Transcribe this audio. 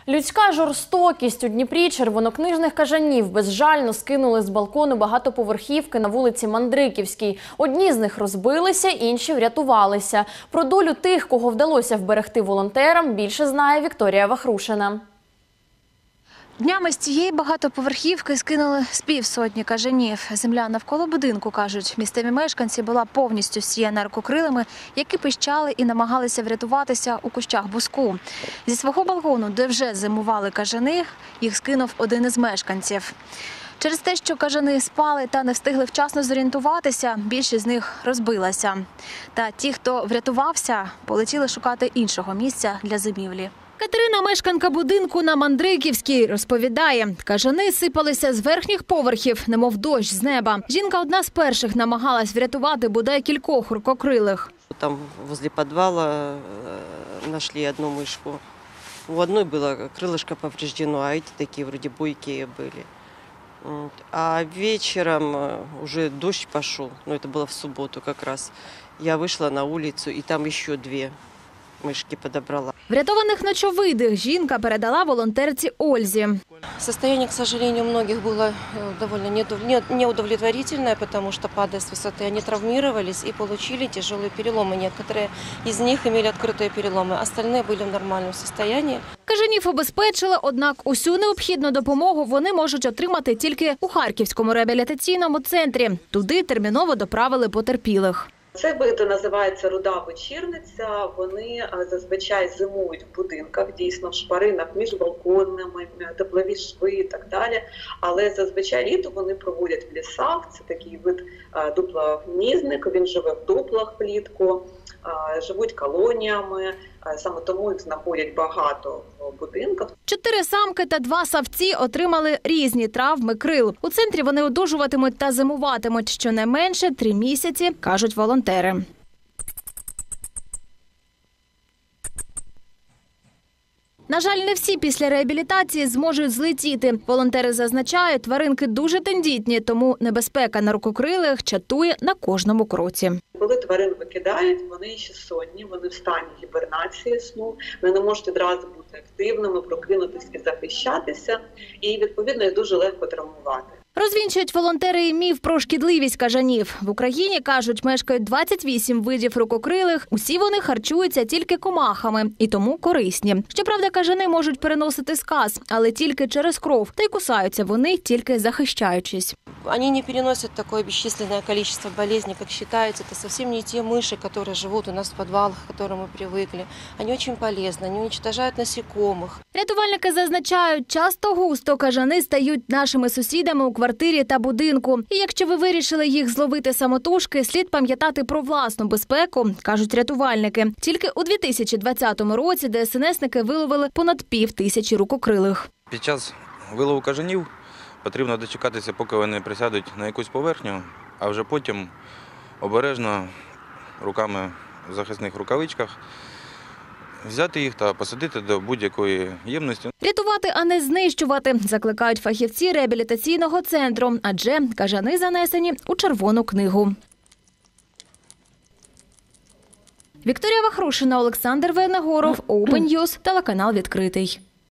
Людська жорстокість. У Дніпрі червонокнижних кажанів безжально скинули з балкону багатоповерхівки на вулиці Мандриківській. Одні з них розбилися, інші врятувалися. Про долю тих, кого вдалося вберегти волонтерам, більше знає Вікторія Вахрушина. Днями з цієї багатоповерхівки скинули з півсотні кажанів. Земля навколо будинку, кажуть, місцеві мешканці, була повністю всіяна рукокрилами, які пищали і намагалися врятуватися у кущах буску. Зі свого балкону, де вже зимували кажани, їх скинув один із мешканців. Через те, що кажани спали та не встигли вчасно зорієнтуватися, більшість з них розбилася. Та ті, хто врятувався, полетіли шукати іншого місця для зимівлі. Катерина, мешканка будинку на Мандриківській, розповідає, кажани сипалися з верхніх поверхів, немов дощ з неба. Жінка одна з перших намагалась врятувати бодай кількох рукокрилих. Там возле подвала нашли одну мышку. У одной было крылышко повреждено, а эти такие вроде бойкие были. А вечером уже дождь пошел, это было в субботу как раз. Я вышла на улицу, и там еще две мышки подобрала. Врятованих ночовидих жінка передала волонтерці Ользі. Состояние, к сожалению, у многих было довольно неудовлетворительное, потому что, падая с высоты, они травмировались и получили тяжелые переломы. Некоторые из них имели открытые переломы, остальные были в нормальном состоянии. Кажанів обезпечили, однак усю необхідну допомогу вони можуть отримати тільки у Харківському реабілітаційному центрі. Туди терміново доправили потерпілих. Цей вид називається руда вечірниця. Вони зазвичай зимують в будинках, дійсно в шпаринах між балконами, теплові шви і так далі. Але зазвичай літо вони проводять в лісах. Це такий вид дуплогнізник, він живе в дуплах влітку, живуть колоніями. Саме тому їх знаходять багато в будинках. 4 самки та 2 савці отримали різні травми крил. У центрі вони одужуватимуть та зимуватимуть щонайменше 3 місяці, кажуть волонтери. На жаль, не всі після реабілітації зможуть злетіти. Волонтери зазначають, тваринки дуже тендітні, тому небезпека на рукокрилих чатує на кожному кроці. Коли тварин викидають, вони ще сонні, вони в стані гібернації сну, вони не можуть одразу бути активними, прокинутися і захищатися, і, відповідно, їх дуже легко травмувати. Розвінчують волонтери і міф про шкідливість кажанів. В Україні, кажуть, мешкають 28 видів рукокрилих. Усі вони харчуються тільки комахами і тому корисні. Щоправда, кажани можуть переносити сказ, але тільки через кров. Та й кусаються вони тільки захищаючись. Они не переносят такое бесчисленное количество болезней, как считается. Это совсем не те мыши, которые живут у нас в подвалах, к которым мы привыкли. Они очень полезны, они уничтожают насекомых. Рятувальники зазначають, часто-густо кажани стають нашими сусідами у квартирі та будинку. І якщо ви вирішили їх зловити самотужки, слід пам'ятати про власну безпеку, кажуть рятувальники. Тільки у 2020 році ДСНСники виловили понад 5000 рукокрилих. Під час вилову кажанів потрібно дочекатися, поки вони присядуть на якусь поверхню, а вже потім обережно руками в захисних рукавичках взяти їх та посадити до будь-якої ємності. Рятувати, а не знищувати, закликають фахівці реабілітаційного центру, адже кажани занесені у Червону книгу. Вікторія Вахрушина, Олександр Венегоров, Open News, телеканал «Відкритий».